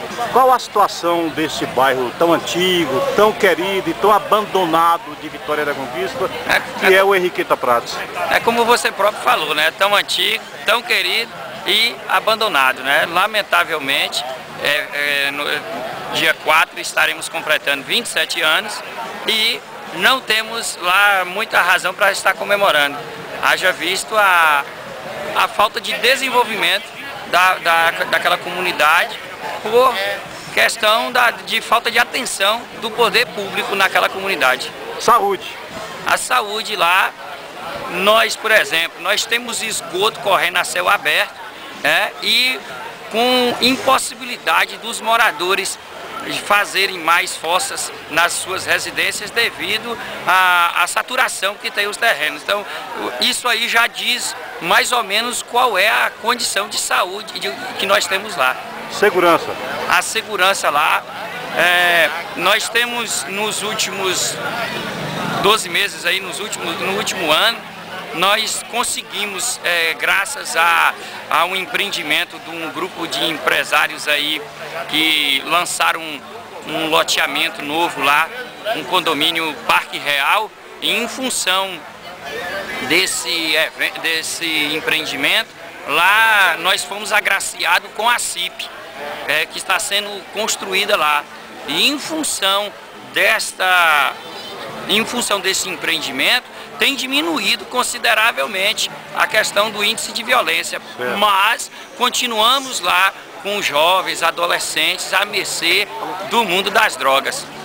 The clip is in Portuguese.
Qual a situação desse bairro tão antigo, tão querido e tão abandonado de Vitória da Conquista, que é o Henriqueta Prates? É como você próprio falou, né? Tão antigo, tão querido e abandonado, né? Lamentavelmente, no dia 4 estaremos completando 27 anos e não temos lá muita razão para estar comemorando. Haja visto a falta de desenvolvimento daquela comunidade por questão de falta de atenção do poder público naquela comunidade. Saúde. A saúde lá, nós, por exemplo, nós temos esgoto correndo a céu aberto, e com impossibilidade dos moradores de fazerem mais fossas nas suas residências devido à saturação que tem os terrenos. Então, isso aí já diz mais ou menos qual é a condição de saúde que nós temos lá. Segurança. A segurança lá, nós temos nos últimos 12 meses aí, no último ano, nós conseguimos, graças a um empreendimento de um grupo de empresários aí que lançaram um loteamento novo lá, um condomínio Parque Real, e em função desse empreendimento, lá nós fomos agraciados com a CIP, que está sendo construída lá. E em função desse empreendimento, tem diminuído consideravelmente a questão do índice de violência, mas continuamos lá com jovens, adolescentes, à mercê do mundo das drogas.